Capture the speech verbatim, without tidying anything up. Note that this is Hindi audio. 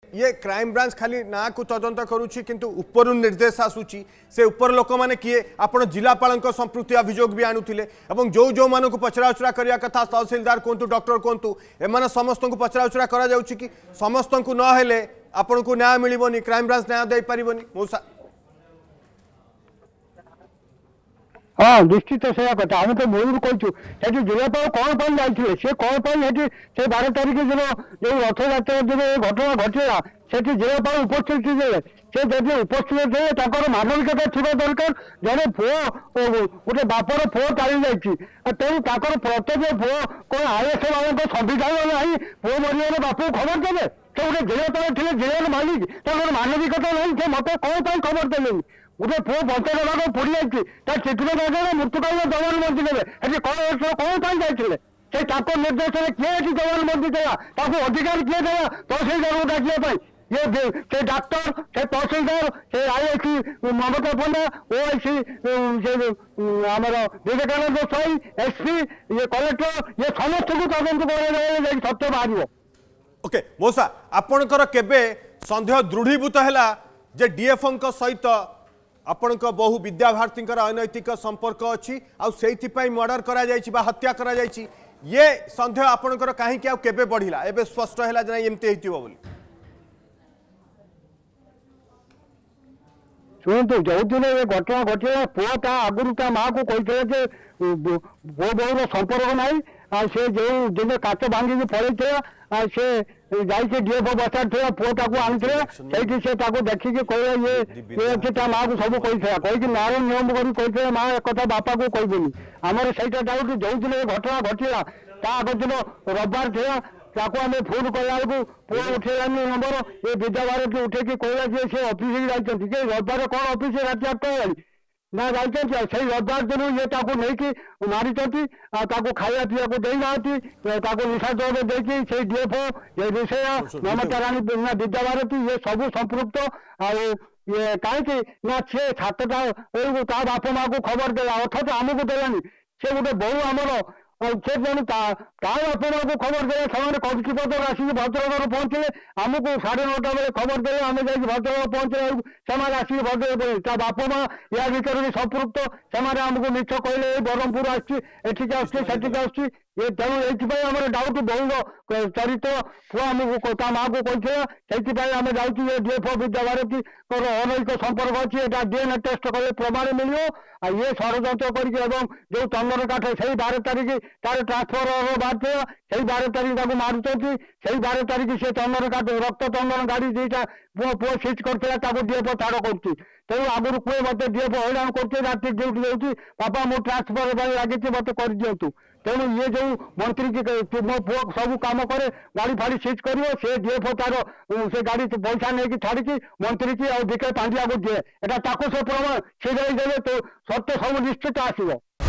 ये क्राइम ब्रांच खाली ना को तदंत करुच्ची किंतु ऊपर निर्देश आसूची से ऊपर लोक मैंने किए आपण जिलापाल संपृक्ति अभियोग भी आणुले और जो जो मान को पचराउचरा करने कथा तहसिलदार कहतु डॉक्टर कहतु एम समस्त को पचराउचरा करा जाउची कि समस्त को नहेले आपण को न्याय मिलबनी क्राइम ब्रांच न्याय दे पारिबनी मौसा हाँ निश्चित से कथा आम तो मूल कहूँ जिलापाल कौन पाई जाइए सी कौन पाई से बारह तारीख दिन जो रथ यात्रा दिन घटना घटला से जिलापाल उपस्थित थे से जब उपस्थित थे मानविकता थी दरकार जड़े पुओ गोटे बापर पुओ चली जाइए तेणु प्रत्येक पुओ कौन आईएस मान संविधान ना पुओ मरिया बाप खबर देवे तो गोटे जिलापाल थे जिला मालिक तर मानविकता ना मत कौन खबर देनी गोटे पुओ बंचा देवा पड़ी जाइए चित्र मृत्युकाल जवान बंची देवे कौन कौन जाइए से निर्देश किए जवान बंची देगा अधिकार किए देगा तहसीलदार को डाकिया ये से डॉक्टर से तहसीलदार से आईआईसी ममता पंडा ओआईसी आमर विवेकानंद साई एसपी ये कलेक्टर ये समस्त को तदंत कर सत्य बाहर। ओके मौसा आपणकर केबे संदेह दृढ़ीभूत है जे डीएफओ सहित आपण बहु विद्याभारती अनैतिक संपर्क अच्छी आई मर्डर करा जायछि बा हत्या करा जायछि ये संदेह आपणकर कहीं केबे बढ़िला एबे स्पष्ट है जे एमती हेतिबो बोली शुणु जो दिन ये घटना घटला पुआ ता आगुरी ता माँ को कहते पुओ बोर संपर्क ना से जो दिन काच भांगी पड़े से जाइए डीएफओ बसार थे पुओ ताको आनी से देखिकी कह ये माँ को सब कही कहीकि नार नियम कर माँ एक बापा को कहबनी आमर से डाउट जो दिन ये घटना घटला ता आग दिन रविवार थे ताको आम फोन कला पुओ उठेलानी नंबर ये विद्याभारती उठेकी कहला जे से ऑफिस जाइए रविवार कौन ऑफिस रात आठटा ना जाइए से रविवार दिन ये नहीं मारी खाया पीवा को देना निशा द्रव्य देखिए से डीएफओ ये विषय ममता राणी विद्याभारती ये सब संपृक्त ये कहीं ना सी सातटा बेलू ता बाप माँ को खबर देला अथच आमको देलानी से गोटे बहु आमर से जन बाप माँ को खबर दे कक्षपत्र आसिक भद्रक पहुंचले आमको साढ़े नौटा बेले खबर दे आम जा भद्रक पहुंचले से आसिक भद्रक बाप माँ या भर भी संपृक्त से आमको मिछ कहले ब्रह्मपुर आठिक आसठी ये तेणु ये डाउट बहु चरित्र पुआ आमको माँ को कहते आम जाऊँ डीएफओ विद्याभारती अनैतिक संपर्क अच्छी डीएनए टेस्ट कले प्रमाण मिले ये षड्यंत्र कर जो चंदन काठ से बारह तारीख तार ट्रांसफर बाहर से बारह तारीख मारुंट से बारह तारीख से चंदन काठ रक्त चंदन गाड़ी दुईटा पुओ पुओ सीज कर डीएफओ छाड़ कर तेणु आगुरी कहे मत डीएफओ हैरान कर राति ड्यूटी जाऊँगी बापा मो ट्रांसफर लगी मत कर दिंतु तेणु ये जो मंत्री की मो पुओ सब कम करे गाड़ी फाड़ी सीज कर से डीएफओ तार से गाड़ी पैसा नहीं छाड़ी मंत्री की और विके पांड्या को दिए एटा से प्रमाण सीधे देवे तो सत्य सब निश्चित आसो।